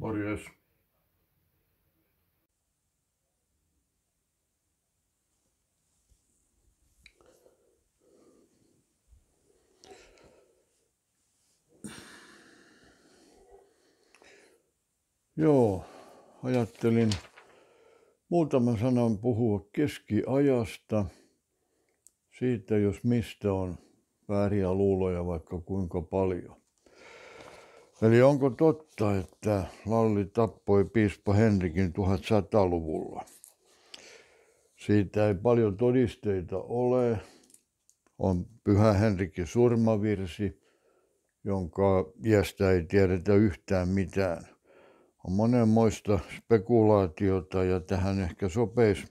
Morjes. Joo, ajattelin muutaman sanan puhua keskiajasta. Siitä, jos mistä on vääriä luuloja vaikka kuinka paljon. Eli onko totta, että Lalli tappoi piispa Henrikin 1100-luvulla? Siitä ei paljon todisteita ole. On Pyhä Henrikin surmavirsi, jonka iästä ei tiedetä yhtään mitään. On monenmoista spekulaatiota ja tähän ehkä sopeisi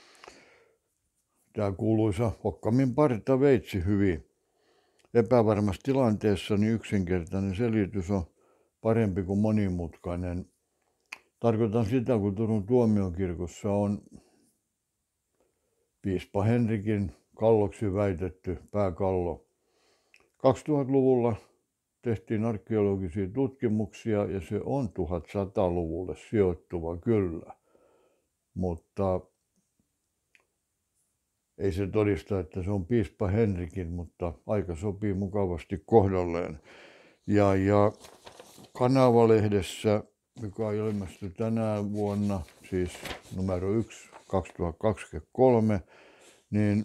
tämä kuuluisa Okkamin partaveitsi hyvin. Epävarmassa tilanteessa niin yksinkertainen selitys on parempi kuin monimutkainen. Tarkoitan sitä, kun Turun tuomiokirkossa on piispa Henrikin kalloksi väitetty pääkallo. 2000-luvulla tehtiin arkeologisia tutkimuksia ja se on 1100-luvulle sijoittuva kyllä, mutta ei se todista, että se on piispa Henrikin, mutta aika sopii mukavasti kohdalleen. Ja Kanava-lehdessä, joka ilmestyi tänä vuonna, siis numero 1 2023, niin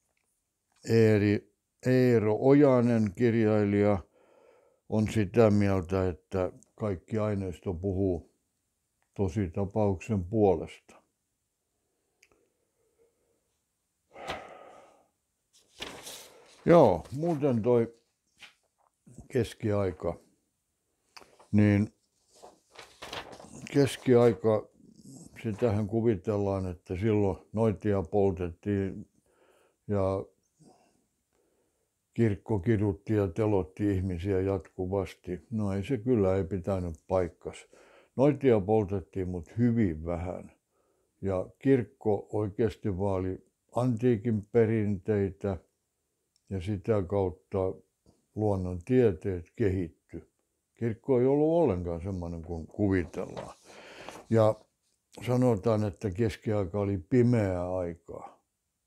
Eero Ojanen, kirjailija, on sitä mieltä, että kaikki aineisto puhuu tositapauksen puolesta. Joo, muuten toi keskiaika, niin keskiaika, sitähän kuvitellaan, että silloin noitia poltettiin ja kirkko kidutti ja telotti ihmisiä jatkuvasti. No ei se kyllä ei pitänyt paikkas. Noitia poltettiin, mutta hyvin vähän. Ja kirkko oikeasti vaali antiikin perinteitä ja sitä kautta luonnontieteet kehittyi. Kirkko ei ollut ollenkaan semmoinen kuin kuvitellaan. Ja sanotaan, että keskiaika oli pimeää aikaa.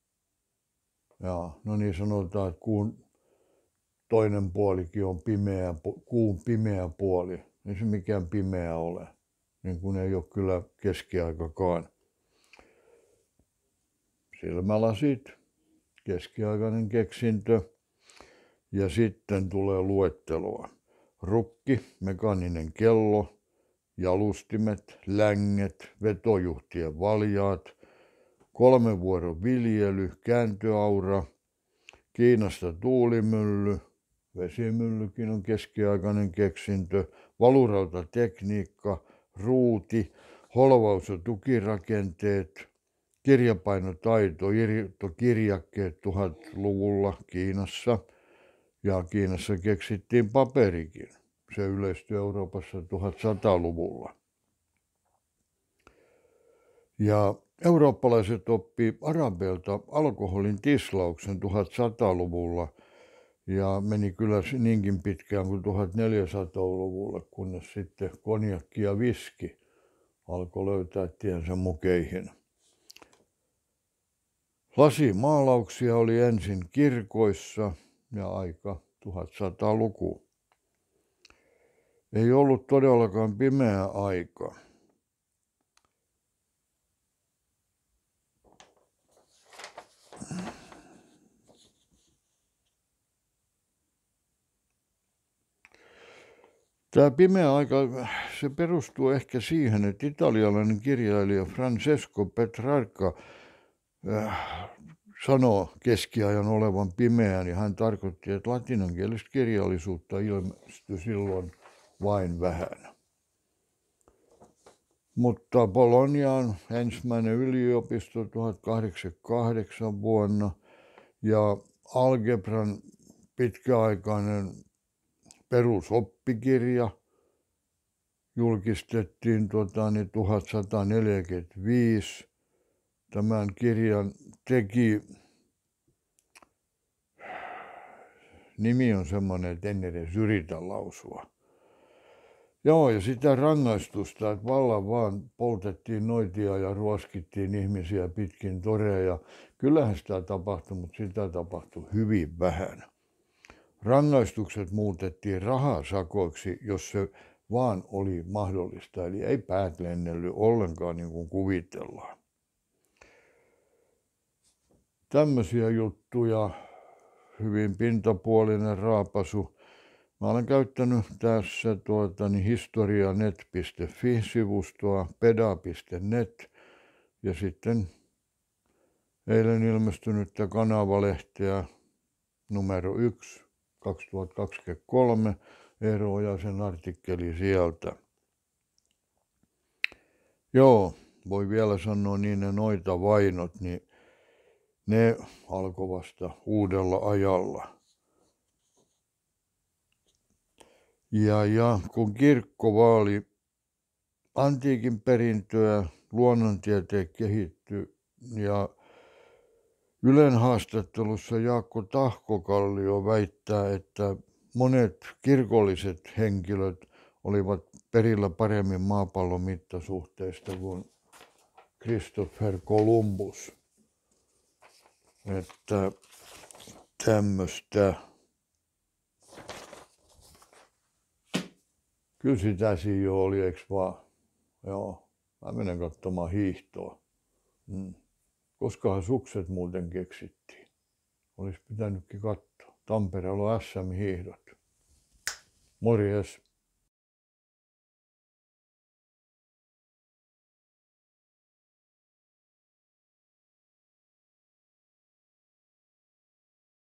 Ja no niin sanotaan, että kuun toinen puolikin on pimeä, kuun pimeä puoli. Ei se mikään pimeä ole, niin kuin ei ole kyllä keskiaikakaan. Silmälasit, keskiaikainen keksintö ja sitten tulee luetteloa. Rukki, mekaaninen kello, jalustimet, länget, vetojuhtien valjaat, 3 vuoron viljely, kääntöaura, Kiinasta tuulimylly, vesimyllykin on keskiaikainen keksintö, valurautatekniikka, ruuti, holvaus- ja tukirakenteet, kirjapainotaito, irtokirjakkeet 1000-luvulla Kiinassa. Ja Kiinassa keksittiin paperikin. Se yleistyi Euroopassa 1100-luvulla. Ja eurooppalaiset oppi arabeilta alkoholin tislauksen 1100-luvulla ja meni kyllä niinkin pitkään kuin 1400-luvulle, kunnes sitten konjakki ja viski alkoi löytää tiensä mukeihin. Lasimaalauksia oli ensin kirkoissa ja aika 1100-luku. Ei ollut todellakaan pimeä aika. Tämä pimeä aika, se perustuu ehkä siihen, että italialainen kirjailija Francesco Petrarca sanoo keskiajan olevan pimeän ja hän tarkoitti, että latinankielistä kirjallisuutta ilmestyi silloin vain vähän. Mutta Bolognan ensimmäinen yliopisto 1088 vuonna ja algebran pitkäaikainen perusoppikirja julkistettiin 1145. Tämän kirjan teki, nimi on semmoinen, että en edes yritä lausua. Joo, ja sitä rangaistusta, että vallan vaan poltettiin noitia ja ruoskittiin ihmisiä pitkin toreja. Kyllähän sitä tapahtui, mutta sitä tapahtui hyvin vähän. Rangaistukset muutettiin rahasakoiksi, jos se vaan oli mahdollista. Eli ei päät lennellyt ollenkaan niin kuin kuvitellaan. Tämmöisiä juttuja, hyvin pintapuolinen raapasu. Mä olen käyttänyt tässä historianet.fi-sivustoa, peda.net ja sitten eilen ilmestynyttä kanavalehteä numero 1 2023, Eero Ojasen artikkeli sieltä. Joo, voi vielä sanoa niin ne noita vainot, niin ne alkoi vasta uudella ajalla. Ja kun kirkko vaali antiikin perintöä, luonnontieteet kehittyi ja Ylen haastattelussa Jaakko Tahkokallio väittää, että monet kirkolliset henkilöt olivat perillä paremmin maapallon mittasuhteista kuin Christopher Columbus. Että tämmöistä. Kyllä sitä siinä jo oli, eikö vaan? Joo, mä menen katsomaan hiihtoa. Koskahan sukset muuten keksittiin? Olisi pitänytkin katsoa. Tampereella on SM-hiihdot. Morjes.